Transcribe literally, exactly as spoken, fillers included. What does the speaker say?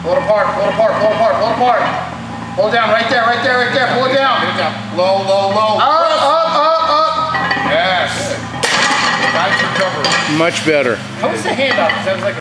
Pull it apart, pull it apart, pull it apart, pull it apart. Pull it down, right there, right there, right there. Pull it down. Get it down. Low, low, low. Up, up, up, up. Yes. Nice recovery. Much better. How was the handoff? Because I was like